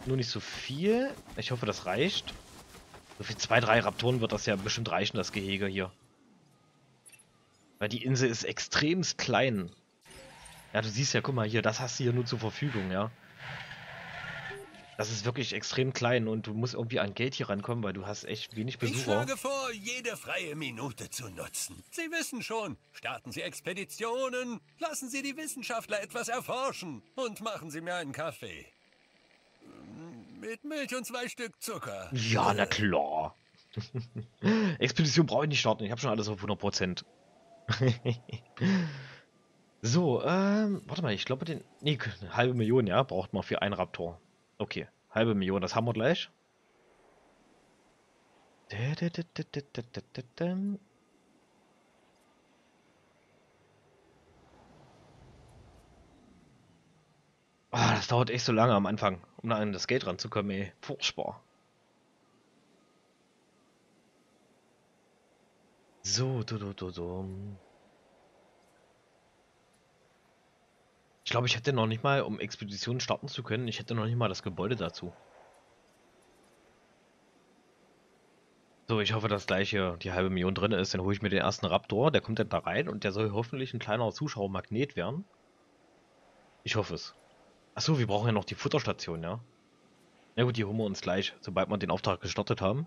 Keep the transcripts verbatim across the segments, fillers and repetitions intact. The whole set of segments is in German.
Nur nicht so viel. Ich hoffe, das reicht. So für zwei, drei Raptoren wird das ja bestimmt reichen, das Gehege hier. Weil die Insel ist extremst klein. Ja, du siehst ja, guck mal hier, das hast du hier nur zur Verfügung, ja. Das ist wirklich extrem klein und du musst irgendwie an Geld hier rankommen, weil du hast echt wenig Besucher. Ich schlage vor, jede freie Minute zu nutzen. Sie wissen schon, starten Sie Expeditionen, lassen Sie die Wissenschaftler etwas erforschen und machen Sie mir einen Kaffee. Mit Milch und zwei Stück Zucker. Ja, na klar. Expedition brauche ich nicht starten, ich habe schon alles auf hundert Prozent. So, ähm, warte mal, ich glaube den... Nee, eine halbe Million, ja, braucht man für einen Raptor. Okay, halbe Million, das haben wir gleich. Ah, das dauert echt so lange am Anfang, um an das Geld ranzukommen, ey. Furchtbar. So, du, du, du, du. Ich glaube, ich hätte noch nicht mal, um Expeditionen starten zu können, ich hätte noch nicht mal das Gebäude dazu. So, ich hoffe, dass gleich hier die halbe Million drin ist. Dann hole ich mir den ersten Raptor, der kommt dann da rein und der soll hoffentlich ein kleiner Zuschauermagnet werden. Ich hoffe es. Achso, wir brauchen ja noch die Futterstation, ja? Na gut, die holen wir uns gleich, sobald wir den Auftrag gestartet haben.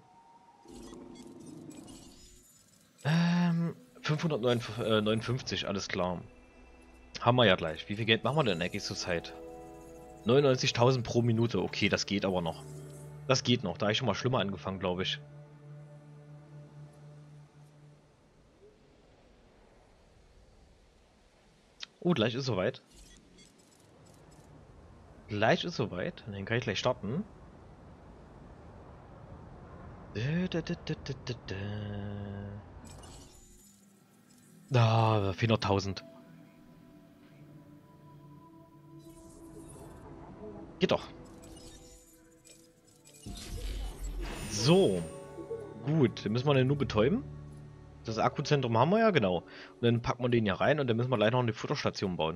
Ähm, fünfhundertneunundfünfzig, alles klar. Haben wir ja gleich. Wie viel Geld machen wir denn eigentlich zur Zeit? neunundneunzigtausend pro Minute. Okay, das geht aber noch. Das geht noch. Da habe ich schon mal schlimmer angefangen, glaube ich. Oh, gleich ist soweit. Gleich ist soweit. Dann kann ich gleich starten. Ah, vierhunderttausend. Geht doch. So. Gut, den müssen wir den nur betäuben. Das Akkuzentrum haben wir ja, genau. Und dann packen wir den hier rein und dann müssen wir gleich noch eine Futterstation bauen.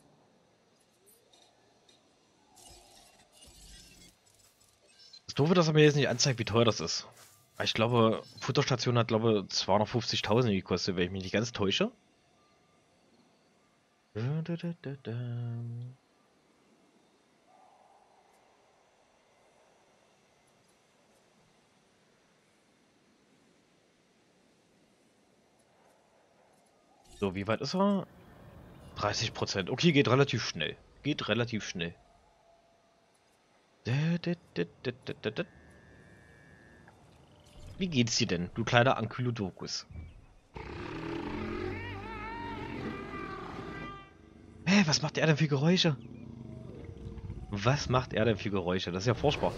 Das Doofe, dass er mir jetzt nicht anzeigt, wie teuer das ist. Ich glaube, Futterstation hat, glaube ich, zweihundertfünfzigtausend gekostet, wenn ich mich nicht ganz täusche. So, wie weit ist er? dreißig Prozent. Okay, geht relativ schnell. Geht relativ schnell. Wie geht's dir denn, du kleiner Ankylodokus? Hä, was macht er denn für Geräusche? Was macht er denn für Geräusche? Das ist ja furchtbar.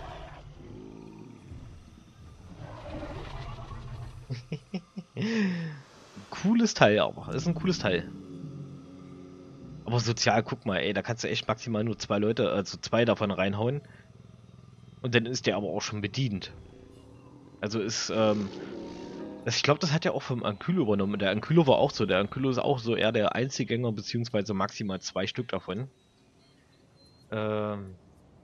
Cooles Teil, aber. Das ist ein cooles Teil. Aber sozial, guck mal, ey, da kannst du echt maximal nur zwei Leute, also zwei davon reinhauen. Und dann ist der aber auch schon bedient. Also ist, ähm... Das, ich glaube, das hat ja auch vom Ankylo übernommen. Der Ankylo war auch so. Der Ankylo ist auch so eher der Einzelgänger, beziehungsweise maximal zwei Stück davon. Ähm...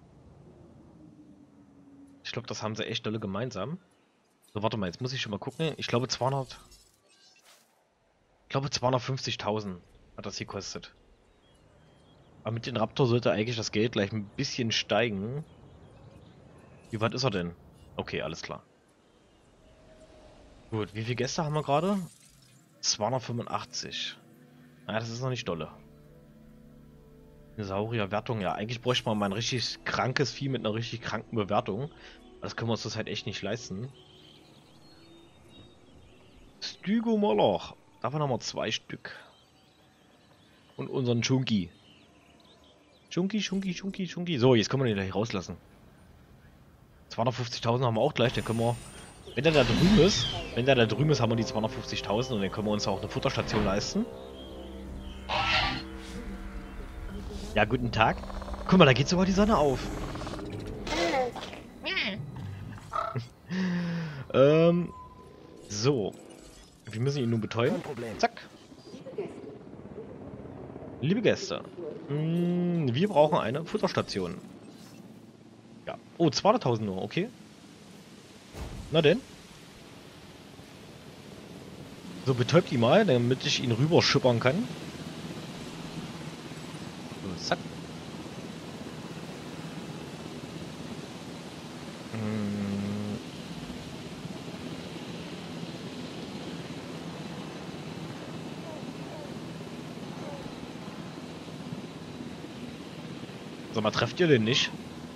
Ich glaube, das haben sie echt dolle gemeinsam. So, warte mal, jetzt muss ich schon mal gucken. Ich glaube zweihundert... Ich glaube zweihundertfünfzigtausend hat das gekostet. Aber mit dem Raptor sollte eigentlich das Geld gleich ein bisschen steigen. Wie weit ist er denn? Okay, alles klar. Gut, wie viele Gäste haben wir gerade? zweihundertfünfundachtzig. Naja, das ist noch nicht dolle. Dinosaurier-Wertung, ja. Eigentlich bräuchte man mal ein richtig krankes Vieh mit einer richtig kranken Bewertung. Das können wir uns das halt echt nicht leisten. Stygomoloch. Davon haben wir zwei Stück. Und unseren Chunky. Chunky, Chunky, Chunky, Chunky. So, jetzt können wir den gleich rauslassen. zweihundertfünfzigtausend haben wir auch gleich. Dann können wir, wenn der da drüben ist, wenn der da drüben ist, haben wir die zweihundertfünfzigtausend und dann können wir uns auch eine Futterstation leisten. Ja, guten Tag. Guck mal, da geht sogar die Sonne auf. ähm, so. Wir müssen ihn nun betäuben. Zack. Liebe Gäste, mh, wir brauchen eine Futterstation. Ja, Oh, zweihunderttausend nur, okay. Na denn. So, betäubt ihn mal, damit ich ihn rüber schippern kann. So, zack. Hm. Sag mal, trefft ihr den nicht?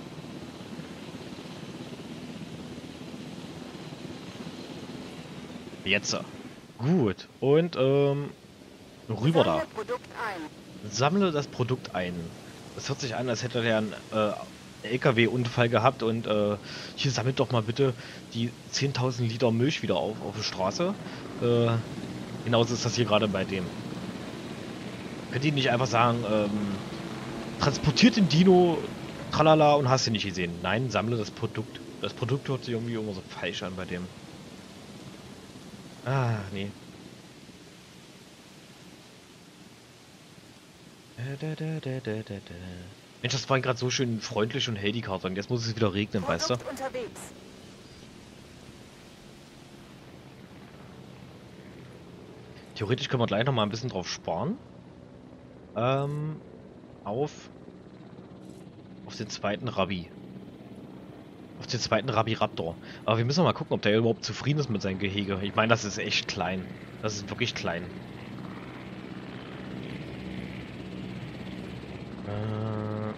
Jetzt. Gut. Und, ähm, rüber da. Sammle das Produkt ein. Das hört sich an, als hätte der einen äh, L K W-Unfall gehabt und äh, hier sammelt doch mal bitte die zehntausend Liter Milch wieder auf auf der Straße. Äh, genauso ist das hier gerade bei dem. Könnt ihr nicht einfach sagen, ähm, transportiert den Dino, tralala und hast du nicht gesehen. Nein, sammle das Produkt. Das Produkt hört sich irgendwie immer so falsch an bei dem. Ah, nee. Mensch, das war gerade so schön freundlich und hell die Karte und jetzt muss es wieder regnen, weißt du? Unterwegs. Theoretisch können wir gleich noch mal ein bisschen drauf sparen. Ähm, auf auf den zweiten Rabbi. Auf den zweiten Rabbi Raptor. Aber wir müssen mal gucken, ob der überhaupt zufrieden ist mit seinem Gehege. Ich meine, das ist echt klein. Das ist wirklich klein. Äh...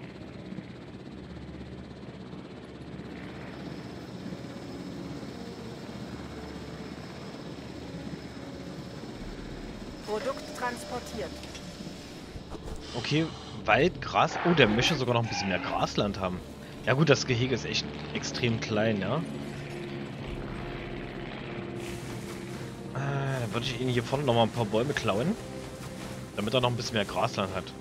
Produkt transportiert. Okay, Wald, Gras. Oh, der möchte sogar noch ein bisschen mehr Grasland haben. Ja gut, das Gehege ist echt extrem klein, ja. Äh, dann würde ich ihn hier vorne noch mal ein paar Bäume klauen. Damit er noch ein bisschen mehr Grasland hat.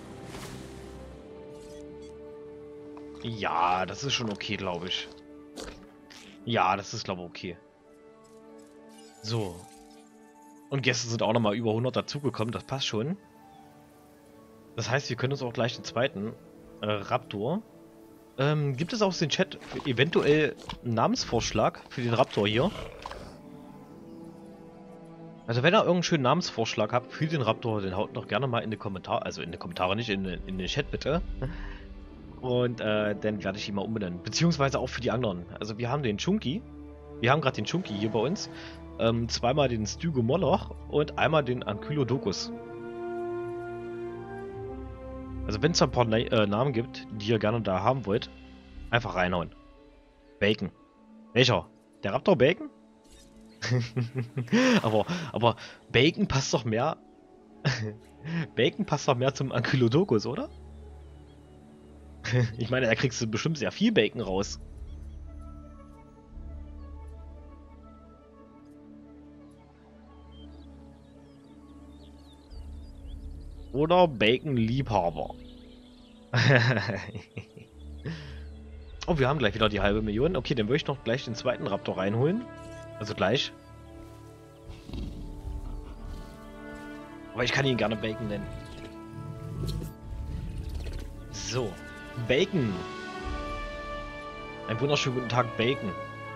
Ja, das ist schon okay, glaube ich. Ja, das ist, glaube ich, okay. So. Und gestern sind auch noch mal über hundert dazugekommen, das passt schon. Das heißt, wir können uns auch gleich den zweiten äh, Raptor. Ähm, gibt es aus dem Chat eventuell einen Namensvorschlag für den Raptor hier? Also wenn ihr irgendeinen schönen Namensvorschlag habt für den Raptor, den haut doch gerne mal in die Kommentare, also in die Kommentare nicht, in, in den Chat bitte. Und äh, dann werde ich ihn mal umbenennen. Beziehungsweise auch für die anderen. Also wir haben den Chunky. Wir haben gerade den Chunky hier bei uns. Ähm, zweimal den Stygomoloch und einmal den Ankylodocus. Also wenn es ein paar Na äh, Namen gibt, die ihr gerne da haben wollt, einfach reinhauen. Bacon. Welcher? Der Raptor Bacon? aber, aber Bacon passt doch mehr. Bacon passt doch mehr zum Ankylodocus, oder? Ich meine, da kriegst du bestimmt sehr viel Bacon raus. Oder Bacon-Liebhaber. Oh, wir haben gleich wieder die halbe Million. Okay, dann würde ich noch gleich den zweiten Raptor reinholen. Also gleich. Aber ich kann ihn gerne Bacon nennen. So. Bacon. Einen wunderschönen guten Tag, Bacon.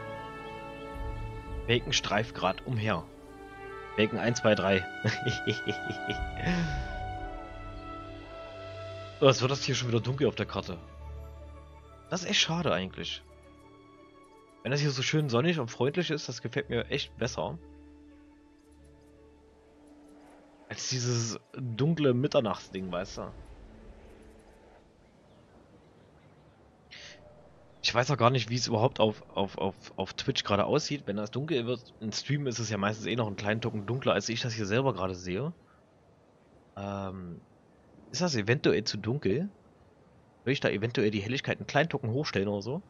Bacon streift gerade umher. Bacon eins, zwei, drei. Oh, es wird das hier schon wieder dunkel auf der Karte. Das ist echt schade eigentlich. Wenn das hier so schön sonnig und freundlich ist, das gefällt mir echt besser. Als dieses dunkle Mitternachtsding, weißt du. Ich weiß auch gar nicht, wie es überhaupt auf, auf, auf, auf Twitch gerade aussieht. Wenn das dunkel wird, im Stream ist es ja meistens eh noch einen kleinen Tucken dunkler, als ich das hier selber gerade sehe. Ähm, ist das eventuell zu dunkel? Will ich da eventuell die Helligkeit einen kleinen Tucken hochstellen oder so?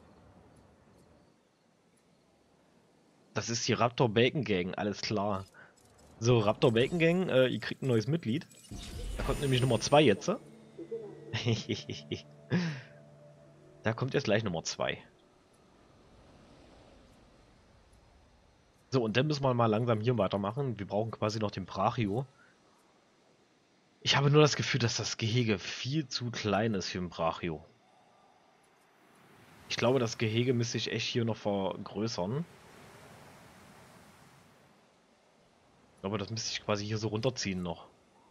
Das ist die Raptor Bacon Gang, alles klar. So, Raptor Bacon Gang, äh, ihr kriegt ein neues Mitglied. Da kommt nämlich Nummer zwei jetzt. Da kommt jetzt gleich Nummer zwei. So, und dann müssen wir mal langsam hier weitermachen. Wir brauchen quasi noch den Brachio. Ich habe nur das Gefühl, dass das Gehege viel zu klein ist für einen Brachio. Ich glaube, das Gehege müsste ich echt hier noch vergrößern. Aber das müsste ich quasi hier so runterziehen noch.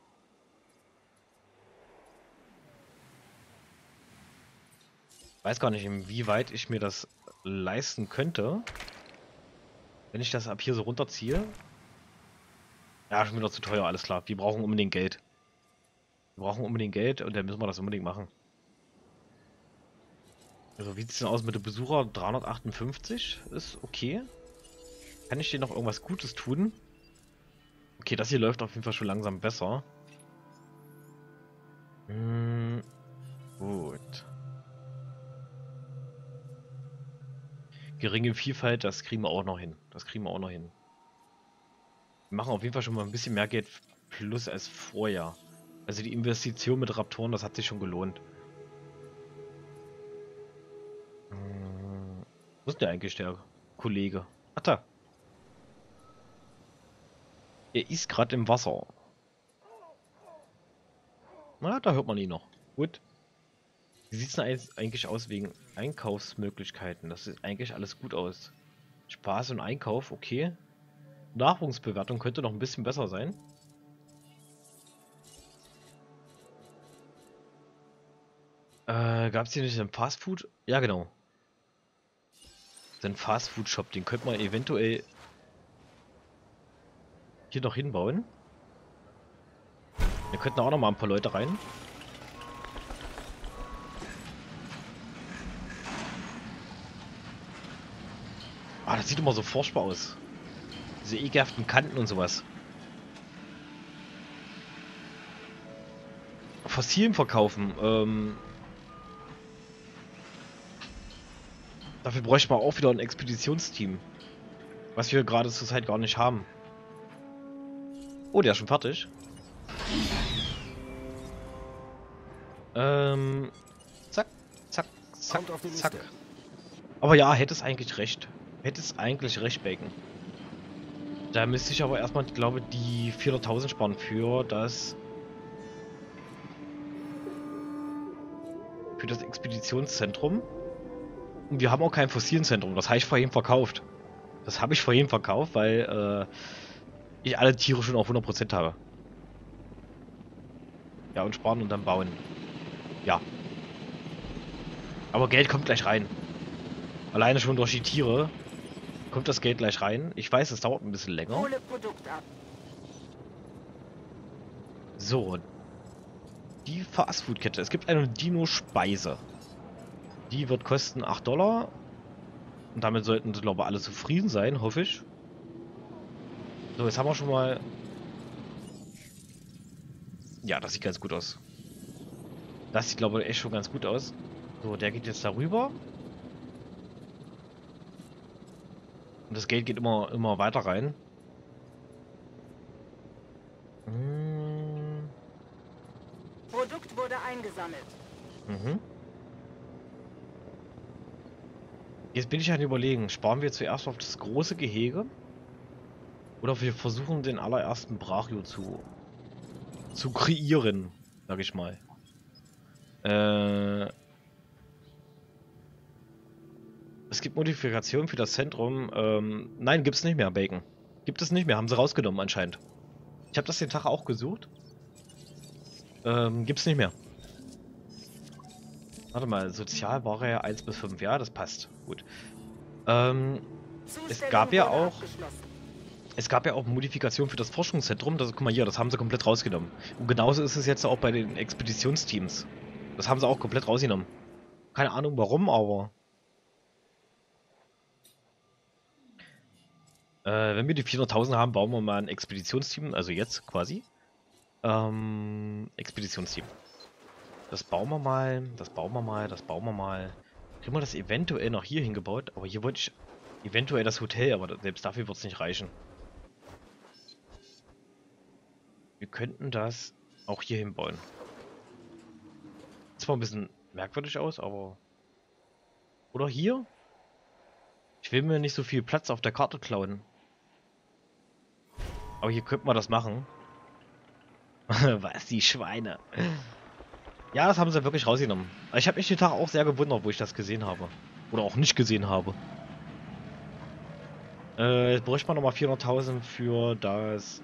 Weiß gar nicht, inwieweit ich mir das leisten könnte. Wenn ich das ab hier so runterziehe. Ja, schon wieder zu teuer, alles klar. Wir brauchen unbedingt Geld. Wir brauchen unbedingt Geld und dann müssen wir das unbedingt machen. Also wie sieht es denn aus mit dem Besucher? dreihundertachtundfünfzig ist okay. Kann ich dir noch irgendwas Gutes tun? Okay, das hier läuft auf jeden Fall schon langsam besser. Hm, gut. Geringe Vielfalt, das kriegen wir auch noch hin. Das kriegen wir auch noch hin. Wir machen auf jeden Fall schon mal ein bisschen mehr Geld plus als vorher. Also die Investition mit Raptoren, das hat sich schon gelohnt. Hm, wo ist der eigentlich, der Kollege? Ach da. Er ist gerade im Wasser. Na, da hört man ihn noch. Gut. Wie sieht es denn eigentlich aus wegen Einkaufsmöglichkeiten? Das sieht eigentlich alles gut aus. Spaß und Einkauf, okay. Nahrungsbewertung könnte noch ein bisschen besser sein. Äh, gab es hier nicht einen Fastfood? Ja, genau. Den Fastfood-Shop, den könnte man eventuell hier noch hinbauen. Wir könnten auch noch mal ein paar Leute rein. Ah, das sieht immer so furchtbar aus. Diese ekelhaften Kanten und sowas. Fossilien verkaufen. Ähm, dafür bräuchte man auch wieder ein Expeditionsteam. Was wir gerade zur Zeit gar nicht haben. Oh, der ist schon fertig. Ähm, zack, zack, zack, zack. Aber ja, hätte es eigentlich recht. Hätte es eigentlich recht, Bacon. Da müsste ich aber erstmal, glaube ich, die vierhunderttausend sparen für das... Für das Expeditionszentrum. Und wir haben auch kein Fossilienzentrum. Das habe ich vorhin verkauft. Das habe ich vorhin verkauft, weil äh, ich alle Tiere schon auf hundert Prozent habe. Ja, und sparen und dann bauen. Ja. Aber Geld kommt gleich rein. Alleine schon durch die Tiere kommt das Geld gleich rein. Ich weiß, es dauert ein bisschen länger. Hole Produkt ab. So. Die Fastfood-Kette. Es gibt eine Dino-Speise. Die wird kosten acht Dollar. Und damit sollten, glaube ich, alle zufrieden sein, hoffe ich. So, jetzt haben wir schon mal... Ja, das sieht ganz gut aus. Das sieht, glaube ich, echt schon ganz gut aus. So, der geht jetzt darüber. Und das Geld geht immer, immer weiter rein. Hm. Produkt wurde eingesammelt. Mhm. Jetzt bin ich an überlegen, sparen wir zuerst auf das große Gehege? Oder wir versuchen den allerersten Brachio zu, zu kreieren, sag ich mal. Äh... Es gibt Modifikationen für das Zentrum. Ähm, nein, gibt es nicht mehr, Bacon. Gibt es nicht mehr, haben sie rausgenommen anscheinend. Ich habe das den Tag auch gesucht. Ähm, gibt's nicht mehr. Warte mal, sozial war er ja eins bis fünf, ja, das passt. Gut. Ähm, es gab ja auch... Es gab ja auch Modifikationen für das Forschungszentrum. Das, guck mal hier, das haben sie komplett rausgenommen. Und genauso ist es jetzt auch bei den Expeditionsteams. Das haben sie auch komplett rausgenommen. Keine Ahnung warum, aber... Äh, wenn wir die vierhunderttausend haben, bauen wir mal ein Expeditionsteam, also jetzt quasi. Ähm, Expeditionsteam. Das bauen wir mal, das bauen wir mal, das bauen wir mal. Kriegen wir das eventuell noch hier hingebaut, aber hier wollte ich eventuell das Hotel, aber selbst dafür wird es nicht reichen. Wir könnten das auch hier hinbauen. Sieht zwar ein bisschen merkwürdig aus, aber... Oder hier? Ich will mir nicht so viel Platz auf der Karte klauen. Aber hier könnte man das machen. Was, die Schweine? Ja, das haben sie wirklich rausgenommen. Ich habe mich den Tag auch sehr gewundert, wo ich das gesehen habe. Oder auch nicht gesehen habe. Äh, jetzt bräuchte man nochmal vierhunderttausend für das...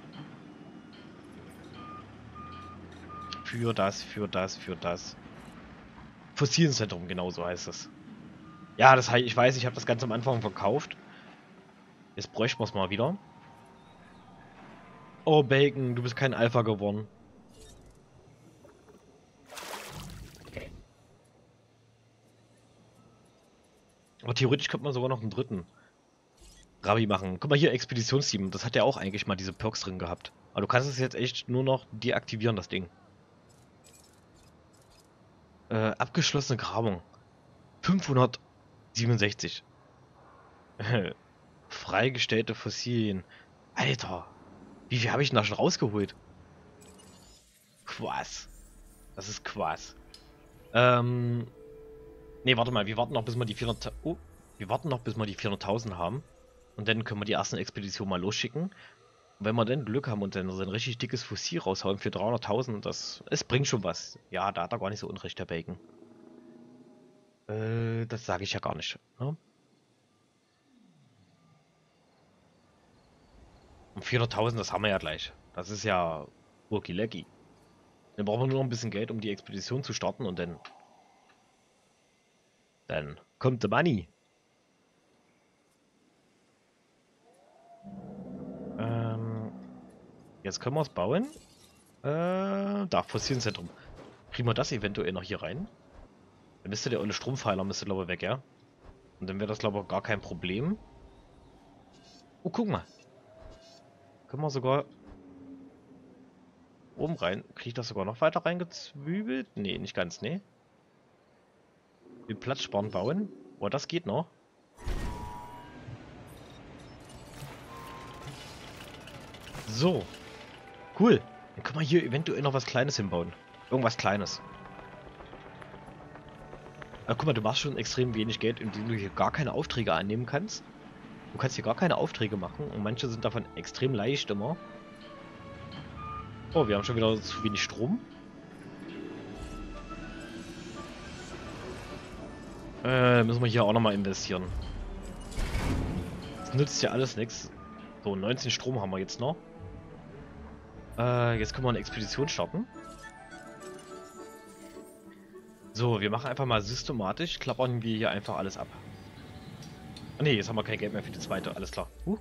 Für das, für das, für das. Fossilenzentrum, genau so heißt es. Ja, das heißt, ich weiß, ich habe das ganz am Anfang verkauft. Jetzt bräuchten wir es mal wieder. Oh, Bacon, du bist kein Alpha geworden. Aber theoretisch könnte man sogar noch einen dritten Rabi machen. Guck mal hier, Expeditionsteam. Das hat ja auch eigentlich mal diese Perks drin gehabt. Aber du kannst es jetzt echt nur noch deaktivieren, das Ding. Äh, abgeschlossene Grabung. fünfhundertsiebenundsechzig. Freigestellte Fossilien. Alter. Wie viel habe ich denn da schon rausgeholt? Quass. Das ist Quass. Ähm. Ne, warte mal. Wir warten noch, bis wir die vierhundert... Oh. Wir warten noch, bis wir die vierhunderttausend haben. Und dann können wir die ersten Expeditionen mal losschicken. Und wenn wir dann Glück haben und dann so ein richtig dickes Fossil raushauen für dreihunderttausend, das... Es bringt schon was. Ja, da hat er gar nicht so unrecht, der Bacon. Äh, das sage ich ja gar nicht. Ne? Und vierhunderttausend, das haben wir ja gleich. Das ist ja Urki-Lecki. Dann brauchen wir nur noch ein bisschen Geld, um die Expedition zu starten und dann... Dann kommt der Money. Ähm... Jetzt können wir es bauen. Äh... Da, Fossilenzentrum. Kriegen wir das eventuell noch hier rein? Dann müsste der olle Strompfeiler, müsste glaube ich weg, ja? Und dann wäre das glaube ich gar kein Problem. Oh, guck mal. Können wir sogar oben rein. Kriege ich das sogar noch weiter reingezwiebelt? Nee, nicht ganz, nee. Den Platz sparen bauen. Oh, das geht noch. So. Cool. Dann können wir hier eventuell noch was Kleines hinbauen. Irgendwas Kleines. Aber guck mal, du machst schon extrem wenig Geld, indem du hier gar keine Aufträge annehmen kannst. Du kannst hier gar keine Aufträge machen und manche sind davon extrem leicht immer. Oh, wir haben schon wieder zu wenig Strom. Äh, müssen wir hier auch nochmal investieren. Das nützt ja alles nichts. So, neunzehn Strom haben wir jetzt noch. Äh, jetzt können wir eine Expedition starten. So, wir machen einfach mal systematisch, klappern wir hier einfach alles ab. Ah, ne, jetzt haben wir kein Geld mehr für die zweite, alles klar. Uh.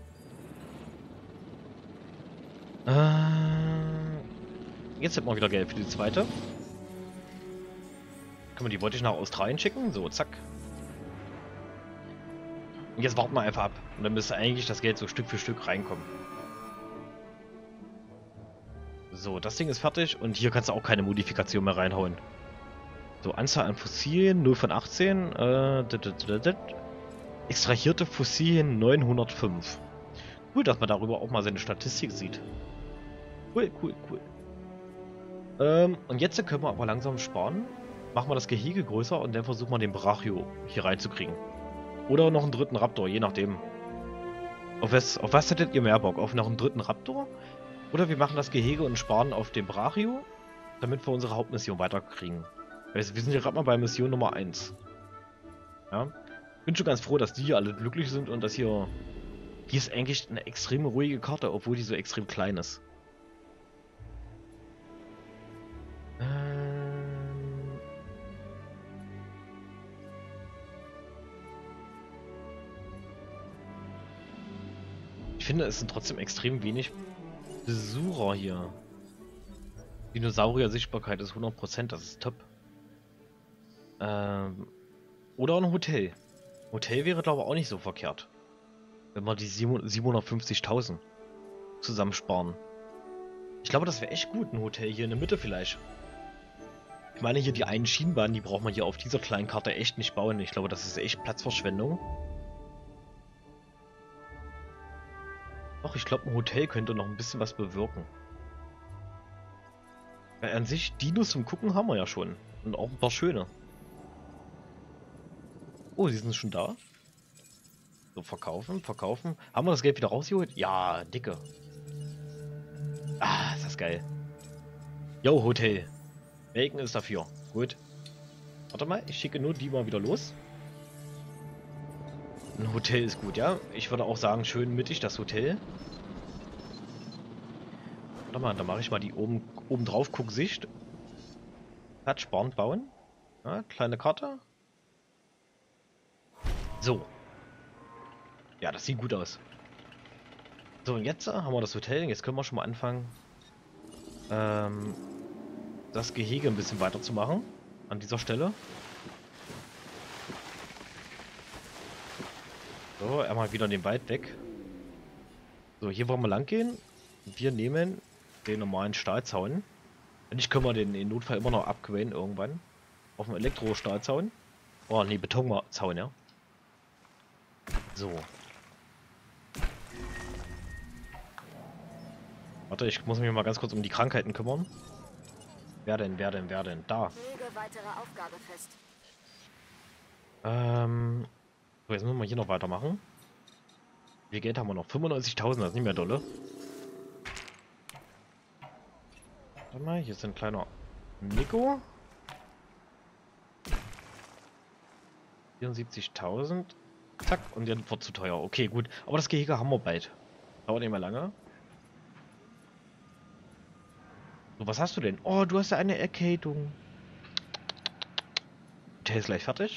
Äh, jetzt hätten wir wieder Geld für die zweite. Können wir die wollte ich nach Australien schicken? So, zack. Und jetzt warten wir einfach ab. Und dann müsste eigentlich das Geld so Stück für Stück reinkommen. So, das Ding ist fertig und hier kannst du auch keine Modifikation mehr reinhauen. So, Anzahl an Fossilien, null von achtzehn. Äh, dit, dit, dit, dit. Extrahierte Fossilien neunhundertfünf. Cool, dass man darüber auch mal seine Statistik sieht. Cool, cool, cool. Ähm, und jetzt können wir aber langsam sparen. Machen wir das Gehege größer und dann versuchen wir den Brachio hier reinzukriegen. Oder noch einen dritten Raptor, je nachdem. Auf was, auf was hättet ihr mehr Bock? Auf noch einen dritten Raptor? Oder wir machen das Gehege und sparen auf den Brachio, damit wir unsere Hauptmission weiterkriegen. Wir sind ja gerade mal bei Mission Nummer eins. Ja. Bin schon ganz froh, dass die hier alle glücklich sind und dass hier... Hier ist eigentlich eine extrem ruhige Karte, obwohl die so extrem klein ist. Ähm... Ich finde, es sind trotzdem extrem wenig Besucher hier. Dinosaurier-Sichtbarkeit ist hundert Prozent, das ist top. Ähm, oder ein Hotel. Hotel wäre glaube ich auch nicht so verkehrt. Wenn wir die siebenhundertfünfzigtausend zusammensparen. Ich glaube, das wäre echt gut, ein Hotel hier in der Mitte vielleicht. Ich meine, hier die einen Schienenbahnen, die braucht man hier auf dieser kleinen Karte echt nicht bauen. Ich glaube, das ist echt Platzverschwendung. Doch, ich glaube, ein Hotel könnte noch ein bisschen was bewirken. Weil an sich, Dinos zum Gucken haben wir ja schon. Und auch ein paar schöne. Oh, die sind schon da. So, verkaufen, verkaufen. Haben wir das Geld wieder rausgeholt? Ja, dicke. Ah, ist das geil. Yo, Hotel. Bacon ist dafür. Gut. Warte mal, ich schicke nur die mal wieder los. Ein Hotel ist gut, ja? Ich würde auch sagen, schön mittig das Hotel. Warte mal, da mache ich mal die oben, oben drauf Gucksicht. Platz sparen, bauen. Ja, kleine Karte. So. Ja, das sieht gut aus. So, und jetzt haben wir das Hotel. Jetzt können wir schon mal anfangen, ähm, das Gehege ein bisschen weiter zu machen. An dieser Stelle. So, einmal wieder den Wald weg. So, hier wollen wir lang gehen. Wir nehmen den normalen Stahlzaun. Wenn nicht, können wir den im Notfall immer noch upgraden irgendwann. Auf dem Elektro-Stahlzaun. Oh, nee, Betonzaun, ja. So. Warte, ich muss mich mal ganz kurz um die Krankheiten kümmern. Wer denn, wer denn, wer denn? Da. Lege weitere Aufgabe fest. Ähm. So, jetzt müssen wir hier noch weitermachen. Wie viel Geld haben wir noch? fünfundneunzigtausend, das ist nicht mehr dolle. Warte mal, hier ist ein kleiner Nico. vierundsiebzigtausend. Zack, und der wird zu teuer. Okay, gut. Aber das Gehege haben wir bald. Dauert nicht mehr lange. So, was hast du denn? Oh, du hast ja eine Erkältung. Der ist gleich fertig.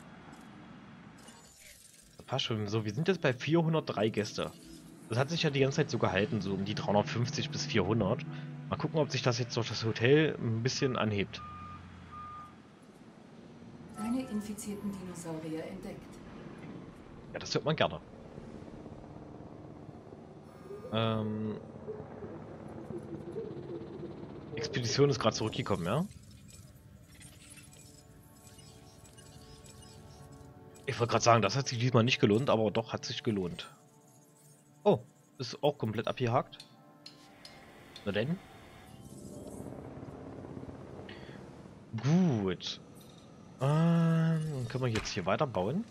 Das passt schon. So, wir sind jetzt bei vierhundertdrei Gäste. Das hat sich ja die ganze Zeit so gehalten, so um die dreihundertfünfzig bis vierhundert. Mal gucken, ob sich das jetzt durch das Hotel ein bisschen anhebt. Keine infizierten Dinosaurier entdeckt. Ja, das hört man gerne. Ähm... Expedition ist gerade zurückgekommen, ja? Ich wollte gerade sagen, das hat sich diesmal nicht gelohnt, aber doch hat sich gelohnt. Oh, ist auch komplett abgehakt. Na denn? Gut. Ähm, dann können wir jetzt hier weiterbauen.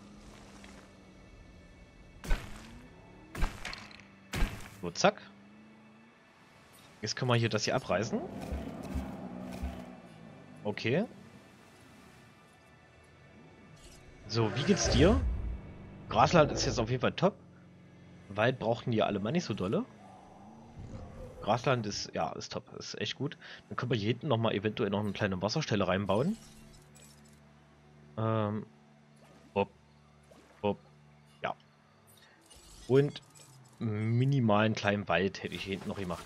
So, zack. Jetzt können wir hier das hier abreißen. Okay. So, wie geht's dir? Grasland ist jetzt auf jeden Fall top. Wald brauchten die alle mal nicht so dolle. Grasland ist, ja, ist top. Ist echt gut. Dann können wir hier hinten nochmal eventuell noch eine kleine Wasserstelle reinbauen. Ähm. Hopp. Hopp. Ja. Und minimalen kleinen Wald hätte ich hier hinten noch gemacht.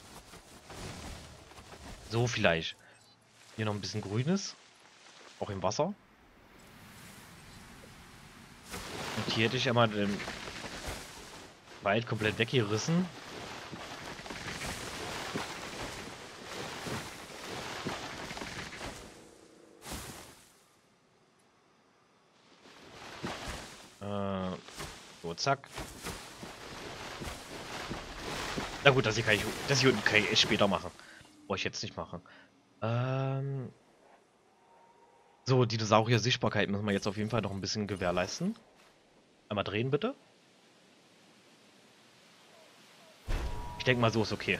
So vielleicht. Hier noch ein bisschen Grünes. Auch im Wasser. Und hier hätte ich einmal den Wald komplett weggerissen. Äh, so, zack. Na gut, das hier kann ich, das hier unten kann ich echt später machen. Brauche ich jetzt nicht machen. Ähm, so, die Dinosaurier-Sichtbarkeit müssen wir jetzt auf jeden Fall noch ein bisschen gewährleisten. Einmal drehen, bitte. Ich denke mal, so ist okay.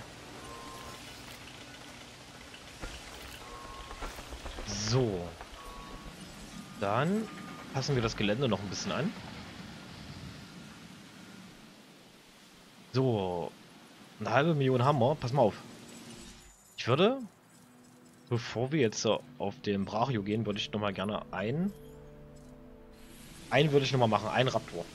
So. Dann passen wir das Gelände noch ein bisschen an. So. Eine halbe Million haben wir. Pass mal auf. Ich würde, bevor wir jetzt so auf den Brachio gehen, würde ich noch mal gerne ein... Einen würde ich noch mal machen. Einen Raptor.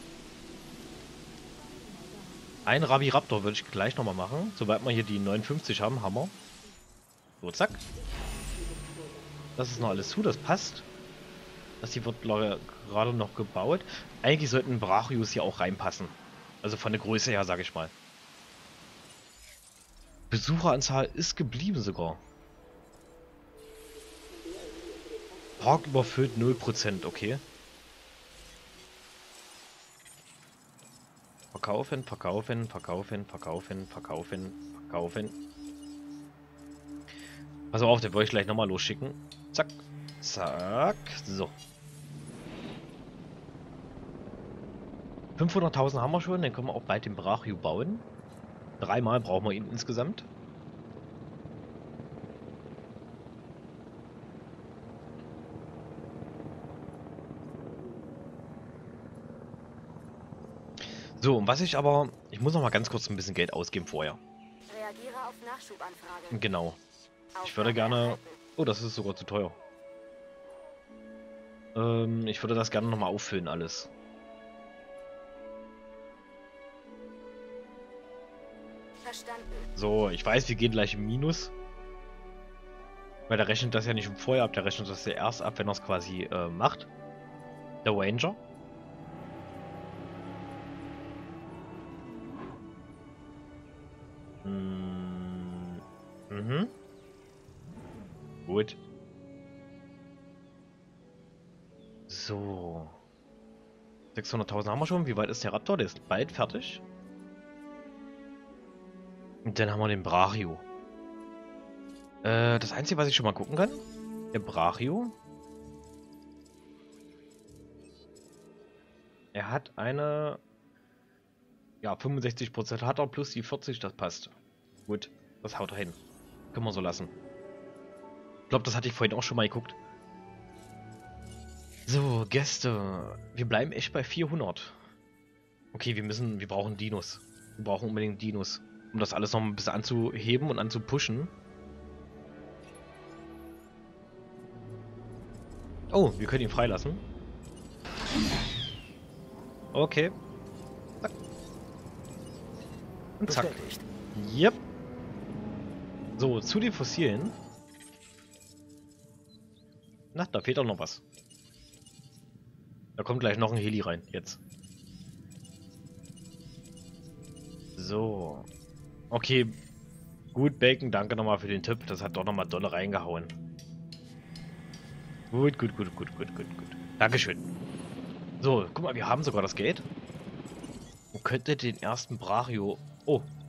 Ein Raviraptor würde ich gleich noch mal machen. Sobald wir hier die neunundfünfzig haben, haben wir. So, zack. Das ist noch alles zu, das passt. Das hier wird gerade noch gebaut. Eigentlich sollten Brachios hier auch reinpassen. Also von der Größe her, sage ich mal. Besucheranzahl ist geblieben sogar. Park überfüllt null Prozent, okay. Verkaufen, verkaufen, verkaufen, verkaufen, verkaufen, verkaufen. Pass auf, den wollte ich gleich nochmal losschicken. Zack, zack, so. fünfhunderttausend haben wir schon, dann können wir auch bald den Brachio bauen. Dreimal brauchen wir ihn insgesamt. So, und was ich aber... Ich muss noch mal ganz kurz ein bisschen Geld ausgeben vorher. Reagiere auf Nachschubanfrage. Genau. Ich würde gerne... Oh, das ist sogar zu teuer. Ähm, ich würde das gerne nochmal auffüllen, alles. Verstanden. So, ich weiß, wir gehen gleich im Minus. Weil der rechnet das ja nicht im Vorjahr ab, der rechnet das ja erst ab, wenn er es quasi äh, macht. Der Ranger. Hm. Mhm. Gut. So. sechshunderttausend haben wir schon. Wie weit ist der Raptor? Der ist bald fertig. Und dann haben wir den Brachio. Äh, das Einzige, was ich schon mal gucken kann, der Brachio. Er hat eine... Ja, fünfundsechzig Prozent hat er, plus die vierzig, das passt. Gut, das haut er hin. Können wir so lassen. Ich glaube, das hatte ich vorhin auch schon mal geguckt. So, Gäste. Wir bleiben echt bei vierhundert. Okay, wir müssen, wir brauchen Dinos. Wir brauchen unbedingt Dinos, um das alles noch ein bisschen anzuheben und anzupushen. Oh, wir können ihn freilassen. Okay. Zack. Und zack. Yep. So, zu den Fossilen. Na, da fehlt auch noch was. Da kommt gleich noch ein Heli rein, jetzt. So. Okay. Gut, Bacon, danke nochmal für den Tipp. Das hat doch nochmal dolle reingehauen. Gut, gut, gut, gut, gut, gut, gut. Dankeschön. So, guck mal, wir haben sogar das Geld. Und könnte den ersten Brachio... Oh,